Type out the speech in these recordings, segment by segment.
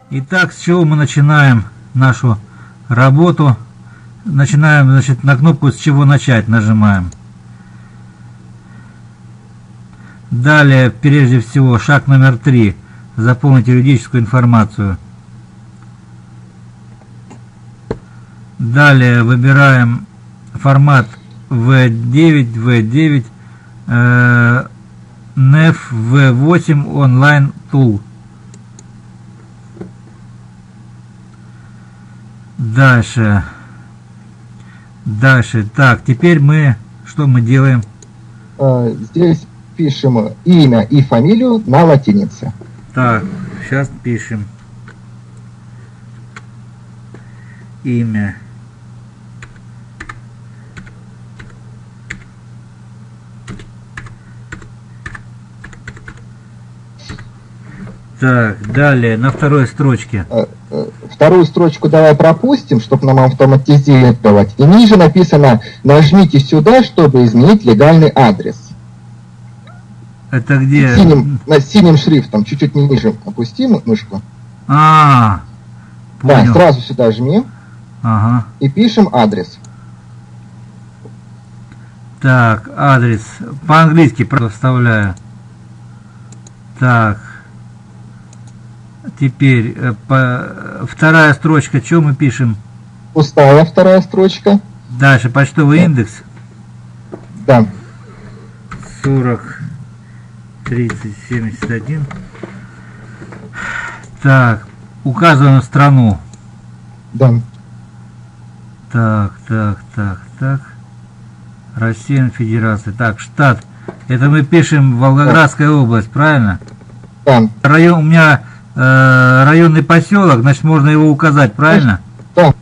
Итак, с чего мы начинаем нашу работу? Начинаем, значит, на кнопку «С чего начать» нажимаем. Далее, прежде всего, шаг номер 3. Заполнить юридическую информацию. Далее выбираем формат V9, V9, NEF V8 Online Tool. Дальше. Так, теперь что мы делаем? Здесь пишем имя и фамилию на латинице. Так, сейчас пишем. Имя. Так, далее, на второй строчке. Вторую строчку давай пропустим, чтобы нам автоматизировать. И ниже написано: нажмите сюда, чтобы изменить легальный адрес. Это где? Синим шрифтом, чуть-чуть ниже опустим мышку. Понял. Да, сразу сюда жми. Ага. И пишем адрес. Так, адрес. По-английски вставляю. Так. Теперь вторая строчка. Что мы пишем? Пустая вторая строчка. Дальше почтовый индекс. Да. 40 30 71. Так, указываем страну. Да. Так. Российская Федерация. Так, штат. Это мы пишем Волгоградская область, правильно? Да. Район, у меня районный поселок, значит можно его указать, правильно? Да.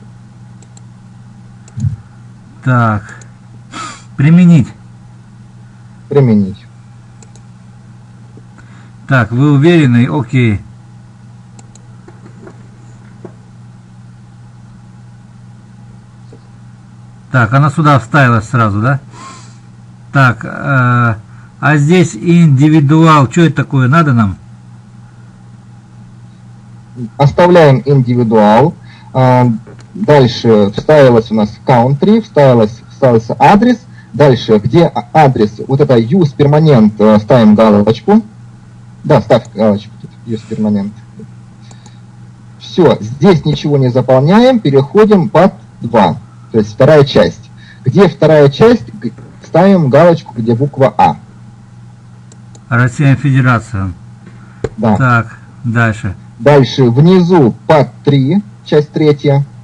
Так. Применить. Применить. Так, вы уверены? Окей. Так, она сюда вставилась сразу, да? Так, а здесь индивидуал. Что это такое? Надо нам? Оставляем индивидуал. Дальше вставилась у нас country, вставился адрес. Дальше, где адрес, вот это use permanent, ставим галочку. Да, ставь галочку тут, use permanent. Все, здесь ничего не заполняем, переходим под 2, то есть вторая часть. Где вторая часть, ставим галочку, где буква А. Российская Федерация. Да. Так, дальше. Дальше внизу под 3, часть 3,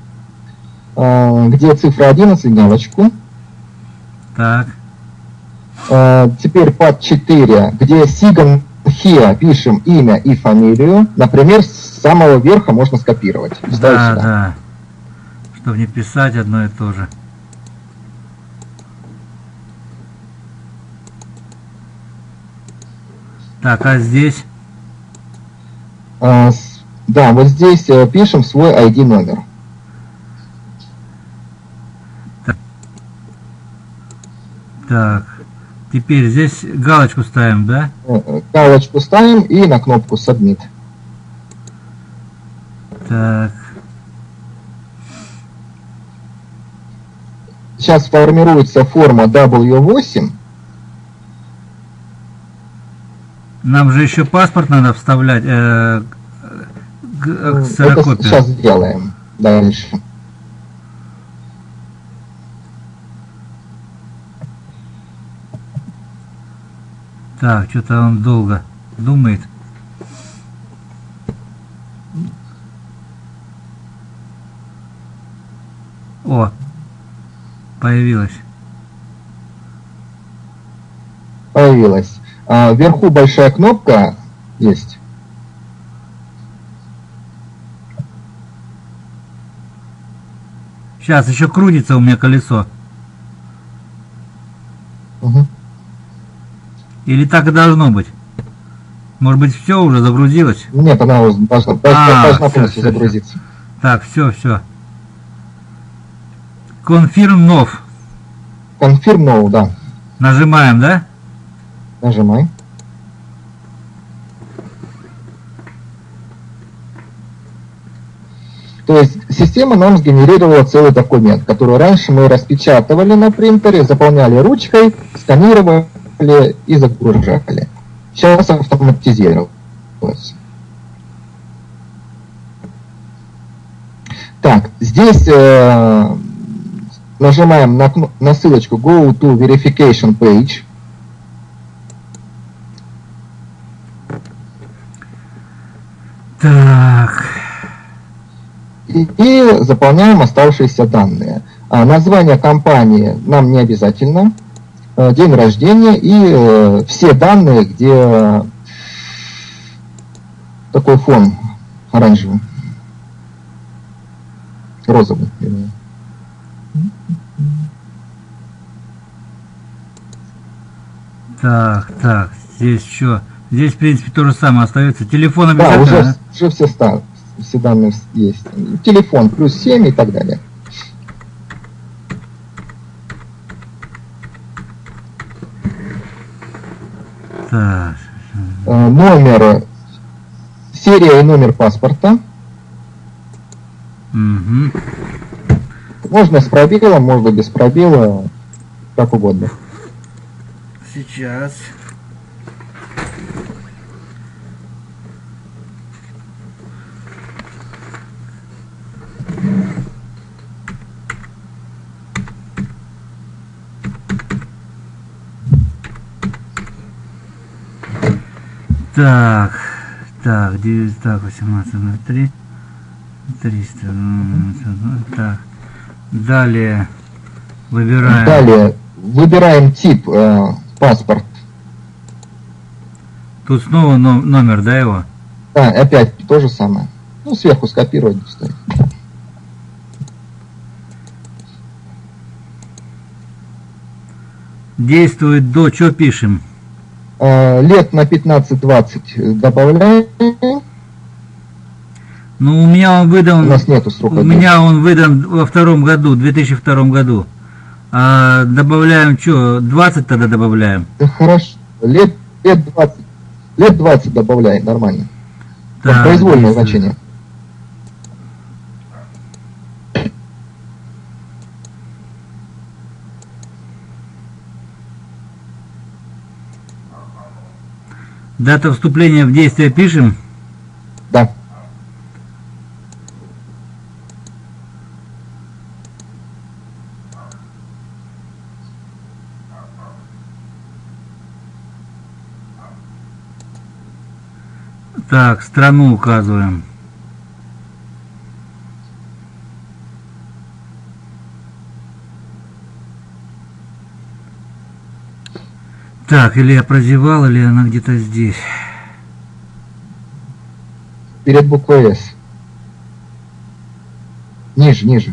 где цифра 11, галочку. Так. Теперь под 4, где Сиган Хиа, пишем имя и фамилию. Например, с самого верха можно скопировать. Да. Чтобы не писать одно и то же. Так, а здесь? Да, вот здесь пишем свой ID номер. Так, теперь здесь галочку ставим, да? Галочку ставим и на кнопку Submit. Так. Сейчас формируется форма W8. Нам же еще паспорт надо вставлять, Это ксерокопию. сейчас сделаем. Дальше. Так, что-то он долго думает. О, появилась. Появилась. Вверху большая кнопка есть. Сейчас еще крутится у меня колесо. Угу. Или так и должно быть? Может быть, все уже загрузилось? Нет, она должна полностью загрузиться. Так, все. Confirm No. Confirm No, да. Нажимаем, да? Нажимай. То есть система нам сгенерировала целый документ, который раньше мы распечатывали на принтере, заполняли ручкой, сканировали и загружали. Сейчас автоматизировалось. Так, здесь нажимаем на ссылочку Go to Verification Page. Так. И заполняем оставшиеся данные. Название компании нам не обязательно. День рождения и все данные, где такой фон оранжевый. Розовый. Так, здесь что? Здесь, в принципе, то же самое остается. Телефон Да, обязательно, уже все данные есть. Телефон плюс 7 и так далее. Так. Номер, серия и номер паспорта. Угу. Можно с пробелом, можно без пробела, как угодно. Сейчас. Так, 18.03, 300, так, далее выбираем тип паспорт. Тут снова номер, да, его? Да, опять то же самое. Ну, сверху скопировать стоит. Действует до, что пишем? Лет на 15-20 добавляем. Ну, у меня он выдан... У нас нету срока. У меня он выдан во 2002 году. А добавляем что, 20 тогда добавляем? Да хорошо. Лет 20. Лет 20 добавляем, нормально. Так, произвольное значение. Дата вступления в действие пишем? Да. Так, страну указываем. Так, или я прозевал, или она где-то здесь. Перед буквой S. Ниже.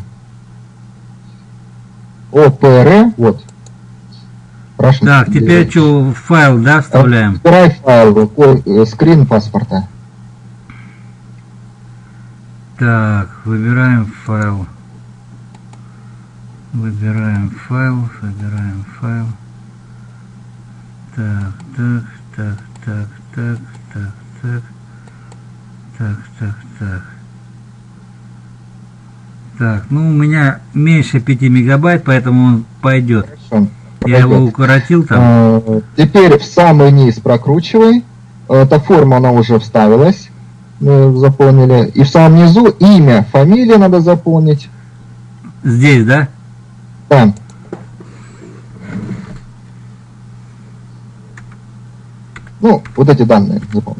ОПР, вот. Russian Так, теперь что, файл, да, вставляем? Выбирай файл, скрин паспорта. Так, выбираем файл. Так, ну у меня меньше 5 мегабайт, поэтому он пойдет. Хорошо, Я его укоротил там. Теперь в самый низ прокручивай. Эта форма, она уже вставилась. Мы заполнили. И в самом низу имя, фамилия надо заполнить. Здесь, да? Да. Ну, вот эти данные заполнить.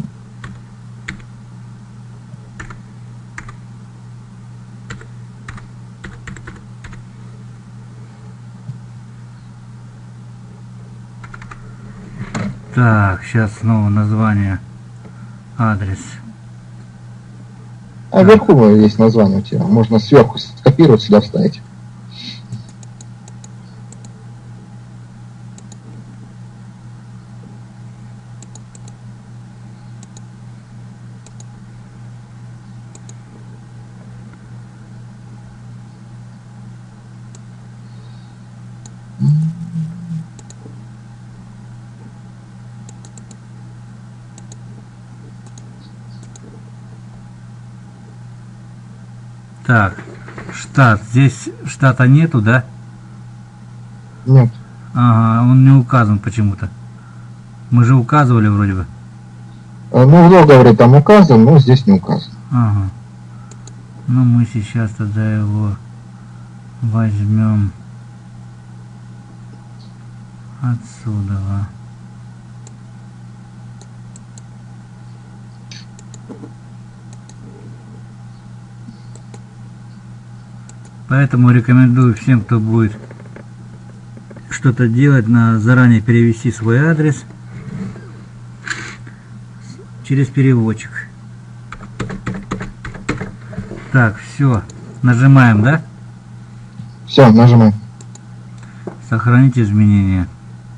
Так, сейчас снова название, адрес. А вверху есть название у тебя. Можно сверху скопировать, сюда вставить. Так, штат. Здесь штата нету, да? Нет. Ага, он не указан почему-то. Мы же указывали вроде бы. Ну, в договоре там указан, но здесь не указан. Ага. Ну, мы сейчас тогда его возьмем отсюда. Поэтому рекомендую всем, кто будет что-то делать, заранее перевести свой адрес через переводчик. Так, все. Нажимаем, да? Все, нажимаем. Сохранить изменения.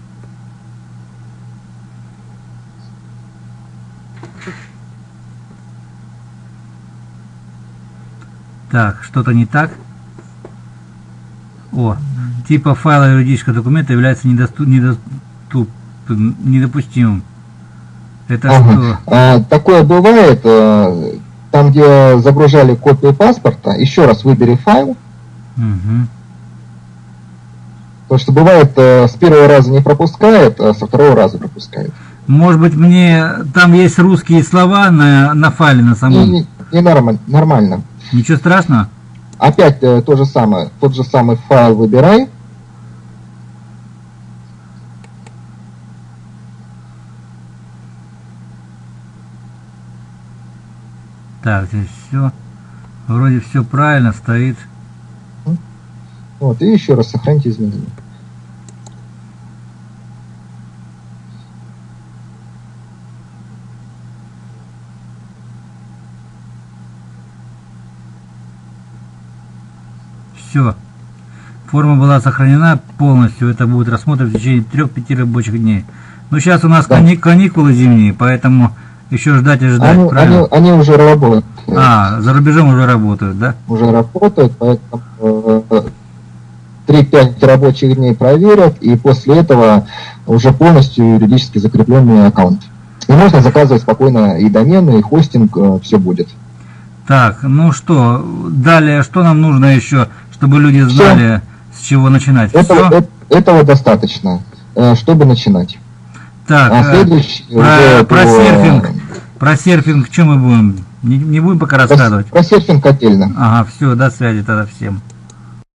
Так, что-то не так. О, типа файла юридического документа является недопустимым. Это что? Такое бывает, там где загружали копию паспорта, еще раз выбери файл. Угу. Потому что бывает, с первого раза не пропускает, а со второго раза пропускает. Может быть, там есть русские слова на файле на самом? Не нормально. Ничего страшного? Опять то же самое, тот же самый файл выбирай. Так, здесь все. Вроде все правильно стоит. Вот, и еще раз сохраните изменения. Все. Форма была сохранена полностью. Это будет рассмотрено в течение 3-5 рабочих дней. Но сейчас у нас каникулы зимние, поэтому еще ждать и ждать. Они уже работают. За рубежом уже работают, да? Уже работают, поэтому 3-5 рабочих дней проверят, и после этого уже полностью юридически закрепленный аккаунт. И можно заказывать спокойно и домены, и хостинг, все будет. Так, ну что, далее, что нам нужно еще, чтобы люди знали, с чего начинать? Этого достаточно, чтобы начинать. Так, про серфинг, что мы будем? Не будем пока рассказывать? Про серфинг отдельно. Ага, все, до связи тогда всем.